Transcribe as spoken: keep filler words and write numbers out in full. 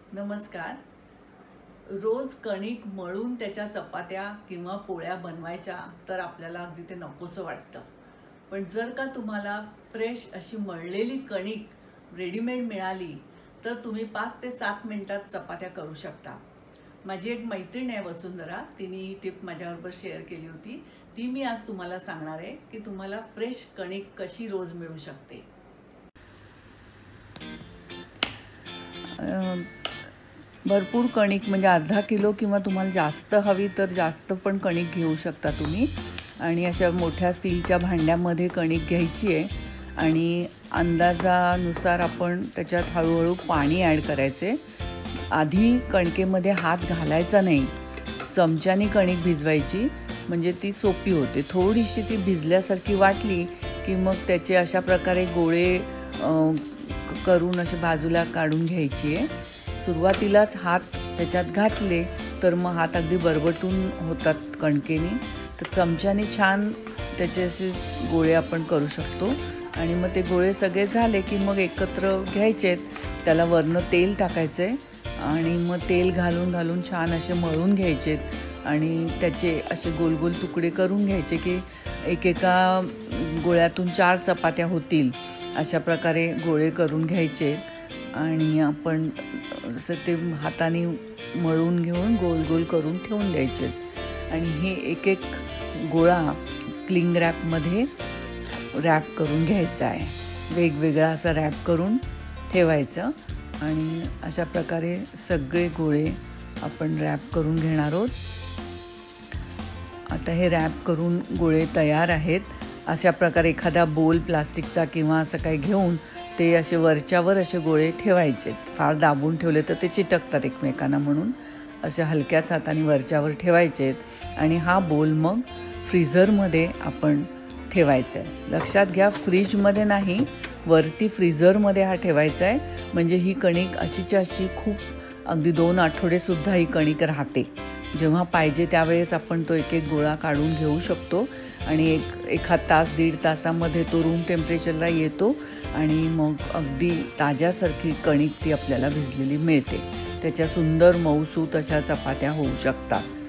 नमस्कार. रोज कणिक मळून त्याच्या चपात्या किंवा पोळ्या बनवायच्या तर आपल्याला अगदी ते नकोसं वाटतं. पण जर का तुम्हाला फ्रेश अशी मळलेली कणिक रेडीमेड मिळाली तर तुम्ही पाच ते सात मिनिटात चपात्या करू शकता. माझी एक मैत्रीण आहे वसुंधरा, तिने ही टिप माझ्याबरोबर शेअर केली होती. ती मी आज तुम्हाला सांगणार आहे की तुम्हाला फ्रेश कणिक कशी रोज मिळू शकते. भरपूर कणिक म्हणजे अर्धा किलो किंवा तुम्हाला जास्त हवी तर जास्त पण कणिक घेऊ शकता तुम्ही. आणि अशा मोठ्या स्टीलच्या भांड्यामध्ये कणिक घ्यायची आहे आणि अंदाजानुसार आपण त्याच्यात हळूहळू पाणी ॲड करायचे. आधी कणकेमध्ये हात घालायचा नाही, चमच्याने कणिक भिजवायची म्हणजे ती सोपी होते. थोडीशी ती भिजल्यासारखी वाटली की मग त्याचे अशा प्रकारे गोळे करून असे बाजूला काढून घ्यायची आहे. सुरुवातीलाच हात त्याच्यात घातले तर मग हात अगदी बरबटून होतात कणकेने, तर चमच्याने छान त्याचे असे गोळे आपण करू शकतो. आणि मग ते गोळे सगळे झाले की मग एकत्र घ्यायचेत, त्याला वरनं तेल टाकायचं आहे आणि मग तेल घालून घालून छान असे मळून घ्यायचेत आणि त्याचे असे गोलगोल तुकडे करून घ्यायचे की एकेका गोळ्यातून चार चपात्या होतील अशा प्रकारे गोळे करून घ्यायचे. आणि आपण असं ते हाताने मळून घेऊन गोल गोल करून ठेवून द्यायचे. आणि हे एक एक गोळा क्लिंग रॅपमध्ये रॅप करून घ्यायचा आहे. वेगवेगळा असा रॅप करून ठेवायचं आणि अशा प्रकारे सगळे गोळे आपण रॅप करून घेणार आहोत. आता हे रॅप करून गोळे तयार आहेत. अशा प्रकारे एखादा बोल प्लास्टिकचा किंवा असं काही घेऊन ते असे वरच्यावर असे गोळे ठेवायचे. फार दाबून ठेवले तर ते चिटकतात एकमेकांना, म्हणून असे हलक्याच हाताने वरच्यावर ठेवायचे. आणि हा बोल मग फ्रीझरमध्ये आपण ठेवायचा आहे. लक्षात घ्या, फ्रीजमध्ये नाही, वरती फ्रीझरमध्ये हा ठेवायचा आहे. म्हणजे ही कणिक अशीच्या अशी खूप अगदी दोन आठवडेसुद्धा ही कणिक राहते. जेव्हा पाहिजे त्यावेळेस आपण तो एक एक गोळा काढून घेऊ शकतो आणि एक एखाद तास दीड तासामध्ये तो रूम टेम्परेचरला येतो आणि मग अगदी ताज्यासारखी कणिक ती आपल्याला भिजलेली मिळते. त्याच्या सुंदर मऊसूत अशा चपात्या होऊ शकतात.